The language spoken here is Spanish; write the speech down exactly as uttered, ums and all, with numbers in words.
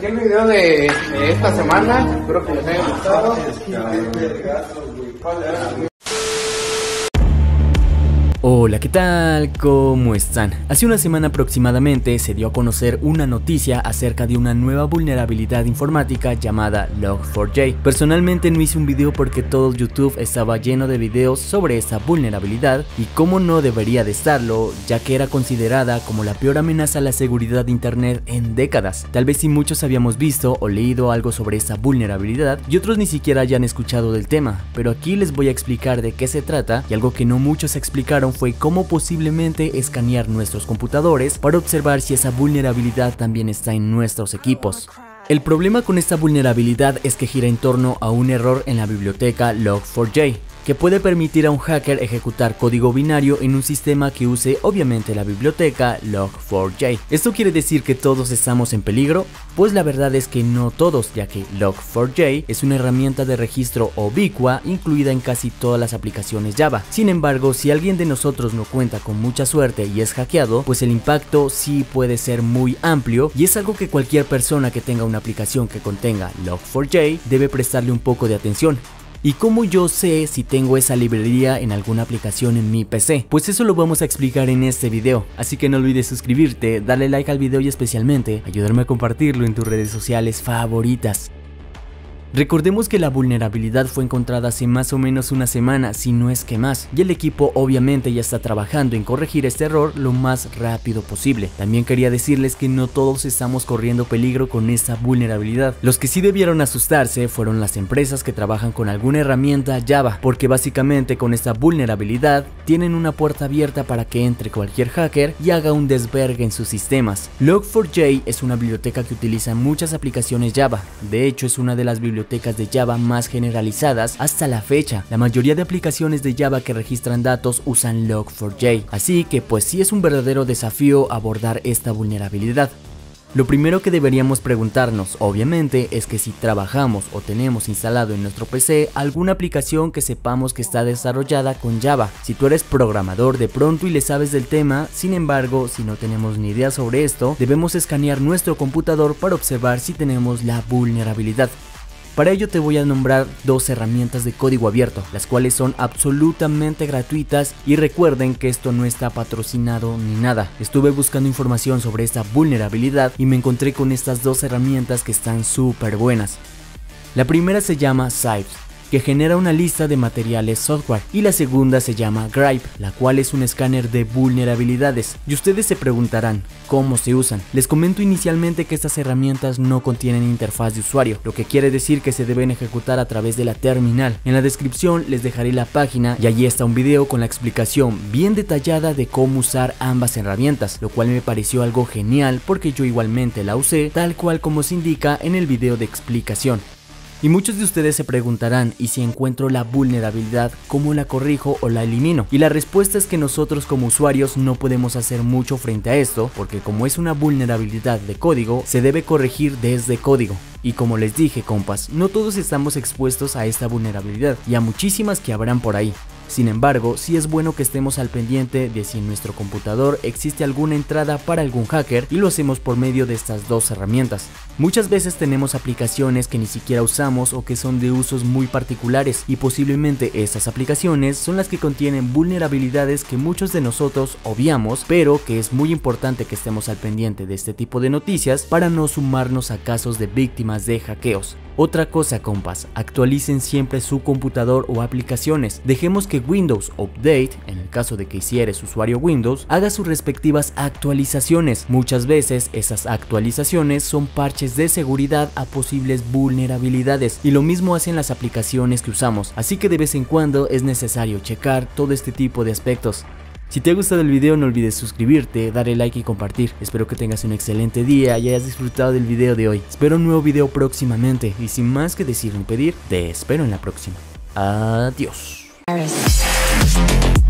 aquí el video de, de esta semana. Espero que les haya gustado. Hola, ¿qué tal? ¿Cómo están? Hace una semana aproximadamente se dio a conocer una noticia acerca de una nueva vulnerabilidad informática llamada log four j. Personalmente no hice un video porque todo YouTube estaba lleno de videos sobre esta vulnerabilidad y cómo no debería de estarlo, ya que era considerada como la peor amenaza a la seguridad de internet en décadas. Tal vez si muchos habíamos visto o leído algo sobre esta vulnerabilidad y otros ni siquiera hayan escuchado del tema, pero aquí les voy a explicar de qué se trata y algo que no muchos explicaron fue cómo posiblemente escanear nuestros computadores para observar si esa vulnerabilidad también está en nuestros equipos. El problema con esta vulnerabilidad es que gira en torno a un error en la biblioteca log four j, que puede permitir a un hacker ejecutar código binario en un sistema que use obviamente la biblioteca log four j. ¿Esto quiere decir que todos estamos en peligro? Pues la verdad es que no todos, ya que log four j es una herramienta de registro ubicua incluida en casi todas las aplicaciones Java. Sin embargo, si alguien de nosotros no cuenta con mucha suerte y es hackeado, pues el impacto sí puede ser muy amplio y es algo que cualquier persona que tenga una aplicación que contenga log four j debe prestarle un poco de atención. ¿Y cómo yo sé si tengo esa librería en alguna aplicación en mi P C? Pues eso lo vamos a explicar en este video, así que no olvides suscribirte, darle like al video y especialmente ayudarme a compartirlo en tus redes sociales favoritas. Recordemos que la vulnerabilidad fue encontrada hace más o menos una semana, si no es que más, y el equipo obviamente ya está trabajando en corregir este error lo más rápido posible. También quería decirles que no todos estamos corriendo peligro con esta vulnerabilidad. Los que sí debieron asustarse fueron las empresas que trabajan con alguna herramienta Java, porque básicamente con esta vulnerabilidad tienen una puerta abierta para que entre cualquier hacker y haga un desvergue en sus sistemas. log four j es una biblioteca que utiliza muchas aplicaciones Java, de hecho es una de las bibliotecas de Java más generalizadas hasta la fecha. La mayoría de aplicaciones de Java que registran datos usan log four j, así que pues sí es un verdadero desafío abordar esta vulnerabilidad. Lo primero que deberíamos preguntarnos, obviamente, es que si trabajamos o tenemos instalado en nuestro P C alguna aplicación que sepamos que está desarrollada con Java. Si tú eres programador de pronto y le sabes del tema, sin embargo, si no tenemos ni idea sobre esto, debemos escanear nuestro computador para observar si tenemos la vulnerabilidad. Para ello te voy a nombrar dos herramientas de código abierto, las cuales son absolutamente gratuitas y recuerden que esto no está patrocinado ni nada. Estuve buscando información sobre esta vulnerabilidad y me encontré con estas dos herramientas que están súper buenas. La primera se llama Sybase, que genera una lista de materiales software, y la segunda se llama Gripe, la cual es un escáner de vulnerabilidades. Y ustedes se preguntarán, ¿cómo se usan? Les comento inicialmente que estas herramientas no contienen interfaz de usuario, lo que quiere decir que se deben ejecutar a través de la terminal. En la descripción les dejaré la página y allí está un video con la explicación bien detallada de cómo usar ambas herramientas, lo cual me pareció algo genial porque yo igualmente la usé tal cual como se indica en el video de explicación. Y muchos de ustedes se preguntarán, ¿y si encuentro la vulnerabilidad, cómo la corrijo o la elimino? Y la respuesta es que nosotros como usuarios no podemos hacer mucho frente a esto, porque como es una vulnerabilidad de código, se debe corregir desde código. Y como les dije, compas, no todos estamos expuestos a esta vulnerabilidad y a muchísimas que habrán por ahí. Sin embargo, sí es bueno que estemos al pendiente de si en nuestro computador existe alguna entrada para algún hacker y lo hacemos por medio de estas dos herramientas. Muchas veces tenemos aplicaciones que ni siquiera usamos o que son de usos muy particulares y posiblemente estas aplicaciones son las que contienen vulnerabilidades que muchos de nosotros obviamos, pero que es muy importante que estemos al pendiente de este tipo de noticias para no sumarnos a casos de víctimas de hackeos. Otra cosa, compas, actualicen siempre su computador o aplicaciones. Dejemos que Windows Update, en el caso de que si eres usuario Windows, haga sus respectivas actualizaciones. Muchas veces esas actualizaciones son parches de seguridad a posibles vulnerabilidades y lo mismo hacen las aplicaciones que usamos, así que de vez en cuando es necesario checar todo este tipo de aspectos. Si te ha gustado el video no olvides suscribirte, darle like y compartir. Espero que tengas un excelente día y hayas disfrutado del video de hoy. Espero un nuevo video próximamente y sin más que decir ni pedir, te espero en la próxima. Adiós.